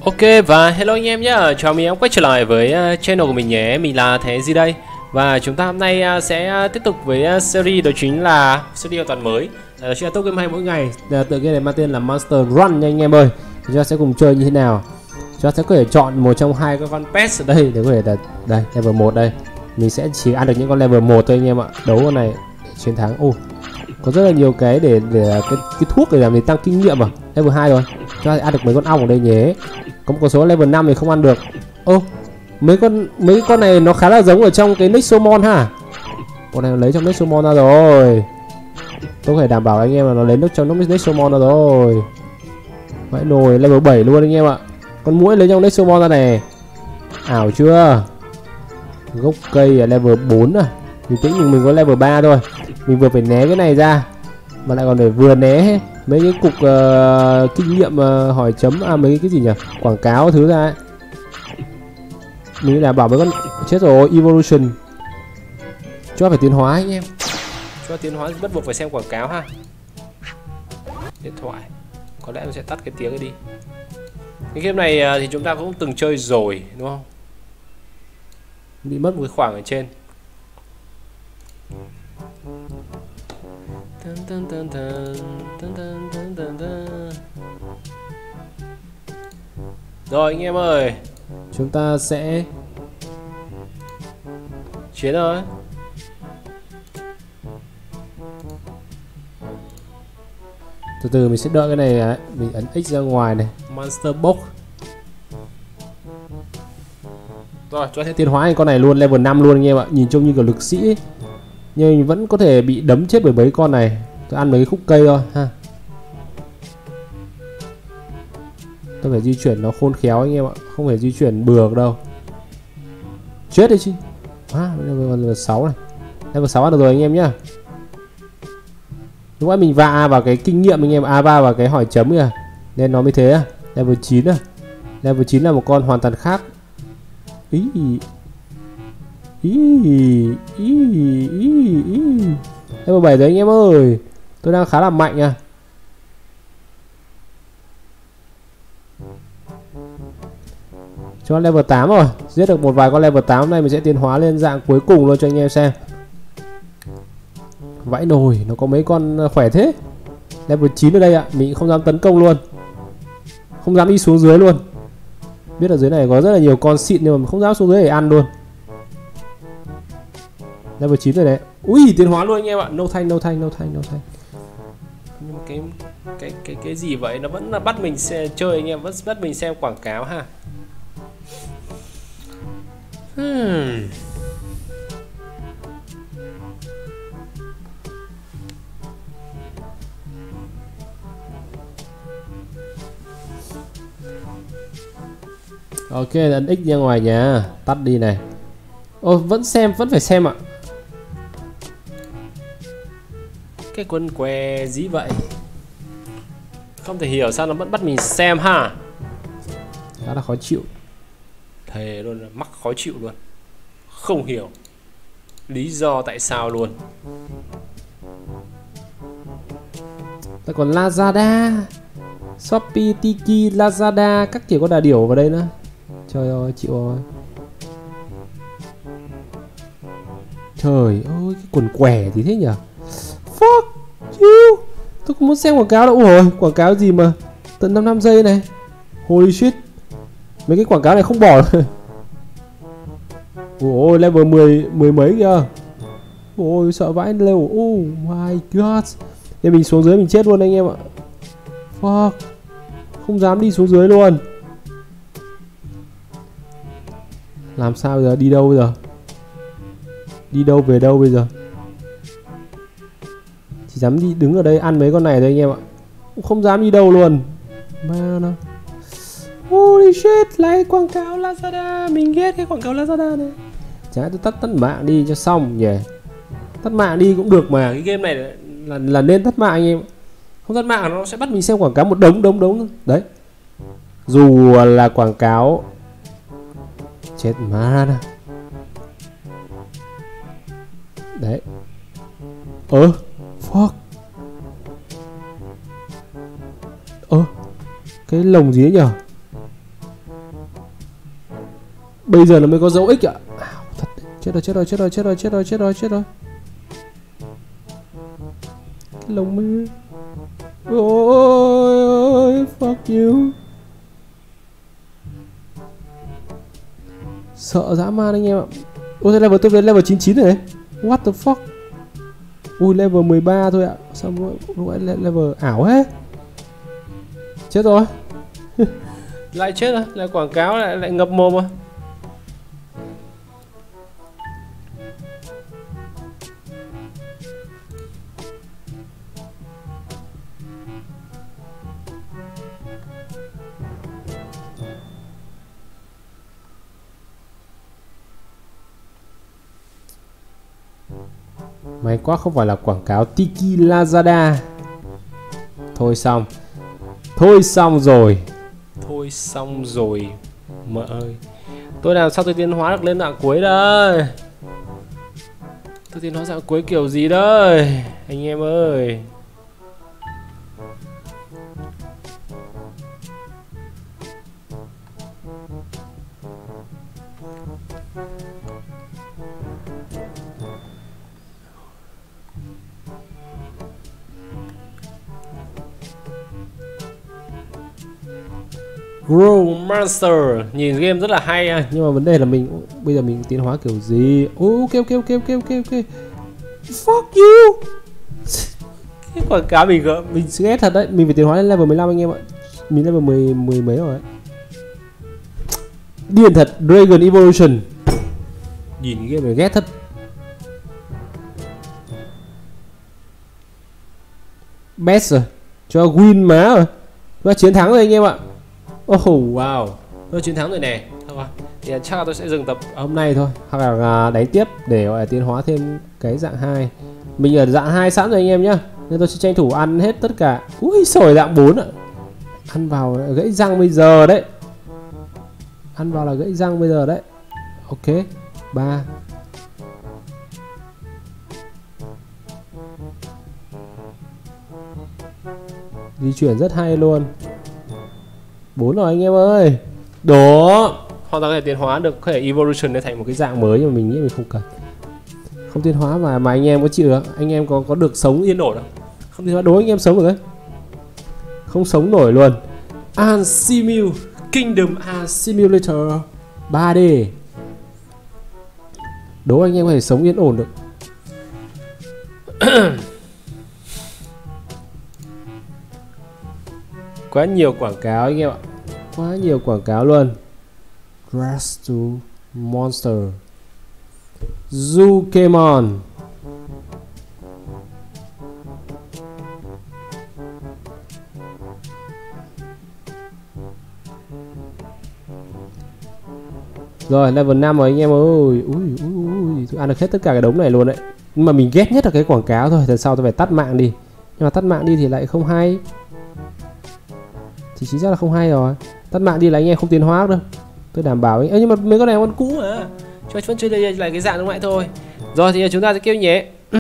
Ok và hello anh em nhé, chào mừng em quay trở lại với channel của mình nhé. Mình là Thế Gì đây. Và chúng ta hôm nay sẽ tiếp tục với series đó chính là series hoàn toàn mới, đó chính là top game hay mỗi ngày. Tựa game này mang tên là Monster Run nha anh em ơi. Chúng ta sẽ cùng chơi như thế nào. Chúng ta sẽ có thể chọn một trong hai cái con pet ở đây để có thể là đây level 1 đây. Mình sẽ chỉ ăn được những con level 1 thôi anh em ạ. Đấu con này chiến thắng. Có rất là nhiều cái để cái thuốc để làm để tăng kinh nghiệm à. Level 2 rồi. Chúng ta ăn được mấy con ong ở đây nhé. Có một số level 5 thì không ăn được. Mấy con này nó khá là giống ở trong cái Nexomon ha. Con này nó lấy trong Nexomon ra rồi. Tôi phải đảm bảo anh em là nó lấy nước trong Nexomon ra rồi. Vãi nồi, level 7 luôn anh em ạ. Con muỗi lấy trong Nexomon ra này. Ảo chưa? Gốc cây ở level 4 à. Bình tĩnh, mình có level 3 thôi. Mình vừa phải né cái này ra, mà lại còn phải vừa né mấy cái cục kinh nghiệm hỏi chấm mấy cái gì nhỉ, quảng cáo thứ ra ấy. Mình đảm bảo mấy con chết rồi. Evolution cho phải tiến hóa anh em, cho tiến hóa bắt buộc phải xem quảng cáo ha. Điện thoại có lẽ mình sẽ tắt cái tiếng ấy đi. Cái game này thì chúng ta cũng từng chơi rồi đúng không, bị mất một cái khoảng ở trên. Rồi anh em ơi, chúng ta sẽ chiến rồi. Từ từ mình sẽ đợi cái này ấy. Mình ấn X ra ngoài này, Monster Box. Rồi chúng ta sẽ tiến hóa con này luôn, level 5 luôn anh em ạ. Nhìn trông như kiểu lực sĩ ấy, nhưng vẫn có thể bị đấm chết bởi mấy con này. Tôi ăn mấy cái khúc cây thôi ha. Tôi phải di chuyển nó khôn khéo anh em ạ, không phải di chuyển bừa đâu. Chết đi chứ. Level 6 này. Level 6 ăn được rồi anh em nhá. Lúc nãy mình va vào cái kinh nghiệm anh em, va vào cái hỏi chấm kìa, nên nó mới thế à. Level 9 à. Level 9 là một con hoàn toàn khác. Level 7 rồi anh em ơi. Tôi đang khá là mạnh à. Cho level 8 rồi. Giết được một vài con level 8 này mình sẽ tiến hóa lên dạng cuối cùng luôn cho anh em xem. Vãi nồi, nó có mấy con khỏe thế. Level 9 ở đây ạ. Mình không dám tấn công luôn, không dám đi xuống dưới luôn. Biết ở dưới này có rất là nhiều con xịn nhưng mà không dám xuống dưới để ăn luôn. Level 9 rồi đấy. Ui, tiến hóa luôn anh em ạ. No thanh. Nhưng mà cái gì vậy, nó vẫn là bắt mình chơi anh em, vẫn bắt mình xem quảng cáo ha. Ok, ấn X ra ngoài nhà, tắt đi này. Vẫn phải xem ạ. Cái quân què gì vậy, không thể hiểu sao nó vẫn bắt mình xem ha. Khá là khó chịu, thề luôn là mắc khó chịu luôn, không hiểu lý do tại sao luôn. Ta còn Lazada, Shopee, Tiki, Lazada các kiểu, có đà điểu vào đây nữa. Trời ơi, chịu rồi. Trời ơi, cái quần què gì thế nhỉ? Fuck you. Tôi không muốn xem quảng cáo đâu. Ôi, quảng cáo gì mà tận 5 giây này. Holy shit. Mấy cái quảng cáo này không bỏ rồi. Ôi, level 10 mấy kìa. Ôi, sợ vãi level. Oh my god. Để mình xuống dưới mình chết luôn anh em ạ. Fuck. Không dám đi xuống dưới luôn. Làm sao bây giờ? Đi đâu bây giờ? Đi đâu về đâu bây giờ? Chỉ dám đi đứng ở đây ăn mấy con này thôi anh em ạ. Không dám đi đâu luôn. Mà nó. Holy shit, lại quảng cáo Lazada. Mình ghét cái quảng cáo Lazada này. Chả tôi tắt mạng đi cho xong nhỉ. Tắt mạng đi cũng được mà. Cái game này là nên tắt mạng anh em. Không tắt mạng nó sẽ bắt mình xem quảng cáo một đống. Đấy. Dù là quảng cáo. Chết má nè. Đấy. Fuck. Cái lồng gì ấy nhở? Bây giờ nó mới có dấu X ạ. Thật đấy. Chết rồi, chết rồi, chết rồi, chết rồi, chết rồi, chết rồi, chết rồi. Cái lồng mới. Ôi, fuck you. Sợ dã man anh em ạ. Ôi thế level tôi đến level 99 rồi đấy. What the fuck. Ui level 13 thôi ạ. Sao gọi level ảo hết. Chết rồi. Lại chết rồi, lại quảng cáo lại ngập mồm rồi. May quá không phải là quảng cáo Tiki Lazada. Thôi xong. Thôi xong rồi. Thôi xong rồi. Mẹ ơi. Tôi làm sao tôi tiến hóa được lên dạng cuối đây. Tôi tiến hóa dạng cuối kiểu gì đây anh em ơi. Grow Master nhìn game rất là hay à, nhưng mà vấn đề là mình bây giờ mình tiến hóa kiểu gì? Ok ok ok ok ok ok. Fuck you. Cái quảng cáo mình ghét thật đấy. Mình phải tiến hóa lên level 15 anh em ạ. Mình level 10 mấy rồi. Điên thật. Dragon Evolution. Nhìn game này ghét thật. Best rồi. Cho win má rồi. Và chiến thắng rồi anh em ạ. Oh wow, tôi chiến thắng rồi nè. Thôi thì chắc là tôi sẽ dừng tập hôm nay thôi, hoặc là đánh tiếp để gọi là tiến hóa thêm cái dạng 2. Mình ở dạng 2 sẵn rồi anh em nhá, nên tôi sẽ tranh thủ ăn hết tất cả. Ui sồi, dạng 4 ạ. Ăn vào gãy răng bây giờ đấy. Ăn vào là gãy răng bây giờ đấy. Ok, 3. Di chuyển rất hay luôn. 4 rồi anh em ơi. Đó. Hoàn toàn có thể tiến hóa được, có thể evolution để thành một cái dạng mới, nhưng mà mình nghĩ mình không cần. Không tiến hóa mà anh em có chịu được? Anh em có được sống yên ổn không? Không tiến hóa đối anh em sống được đấy. Không sống nổi luôn. Ant Simu Kingdom Ant Simulator 3D. Đố anh em có thể sống yên ổn được. Quá nhiều quảng cáo anh em ạ. Quá nhiều quảng cáo luôn. Grass to Monster, Zukemon. Rồi level 5 rồi anh em ơi. Ui, tôi ăn được hết tất cả cái đống này luôn đấy. Nhưng mà mình ghét nhất là cái quảng cáo thôi. Lần sau tôi phải tắt mạng đi. Nhưng mà tắt mạng đi thì lại không hay. Thì chính xác là không hay rồi. Tắt mạng đi là anh em không tiến hóa đâu. Tôi đảm bảo anh. Nhưng mà mấy con này con cũ mà. Cho vẫn chơi lại cái dạng lúc nãy thôi. Rồi thì chúng ta sẽ kêu nhé.